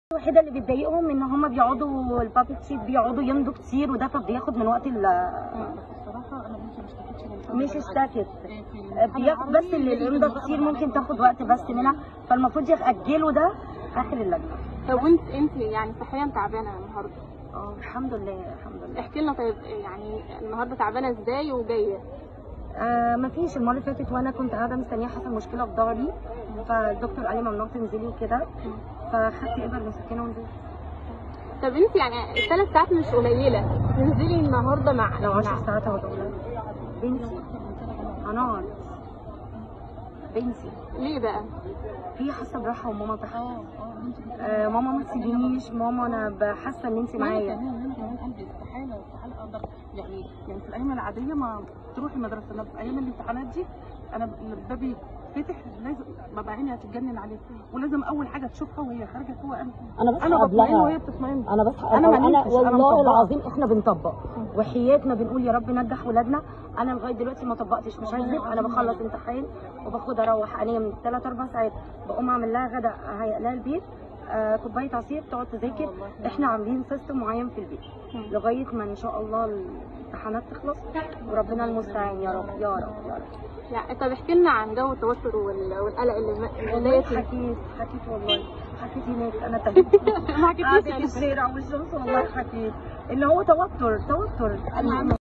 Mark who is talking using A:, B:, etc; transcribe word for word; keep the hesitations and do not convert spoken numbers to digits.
A: الوحيده اللي بتضايقهم ان هم بيقعدوا البابت شيت بيقعدوا يمضوا كتير، وده فبياخد من وقت ال
B: الصراحه انا بنتي ما اشتكتش
A: مش اشتكت بياخد بس اللي الامضاء كتير ممكن تاخد وقت بس منها، فالمفروض ياجلوا ده اخر اللجنه.
C: طب وانت انت يعني صحيا تعبانه النهارده؟
A: اه الحمد لله الحمد لله.
C: احكي لنا طيب، يعني النهارده تعبانه ازاي وجايه؟
A: آه مفيش، المره اللي فاتت وانا كنت قاعده مستنيه حصل مشكله في ضهري، فالدكتور قال لي ممنوع تنزلي وكده، فاخدت ابر مسكنه ونزلت.
C: طب انت يعني الثلاث ساعات مش قليله، تنزلي النهارده مع
A: لو عشر ساعات اهو بنتي هنقعد بنتي.
C: ليه بقى؟
A: هي حاسه براحه وماما تحت. آه ماما ما تسيبينيش، ماما انا حاسه ان انت معايا.
B: انا كمان قلبي استحاله استحاله اقدر يعني يعني في الايام العاديه ما تروحي المدرسه، انا في ايام الامتحانات دي انا بابي فتح لازم ببقى عيني هتتجنن عليه، ولازم اول حاجه تشوفها وهي خارجه هو انا
A: انا بصحى
B: انا بطمئن
A: قبلها
B: وهي بتطمئن.
A: انا بصحى
B: انا ما
A: انا
B: نمتش،
A: والله
B: أنا
A: العظيم احنا بنطبق وحياتنا بنقول يا رب نجح ولادنا. انا لغايه دلوقتي ما طبقتش، مش هكذب. انا بخلص امتحان وباخد اروح انام ثلاث اربع ساعات، بقوم اعمل لها غدا اهيئ لها البيت، آه كوبايه عصير تقعد تذاكر. احنا عاملين سيستم معين في البيت لغايه ما ان شاء الله الامتحانات تخلص وربنا المستعان يا رب يا رب يا رب.
C: يعني طب احكي لنا عن جو التوتر والقلق اللي
A: والله حكيت حكيت والله حكيت هناك انا تبت
C: ما حكيتيش
A: في الشارع والشمس، والله حكيت ان هو توتر توتر.